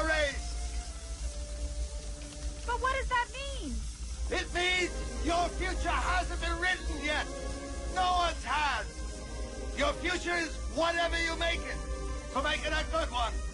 race. But what does that mean? It means your future hasn't been written yet. No one's has. Your future is whatever you make it. So make it a good one.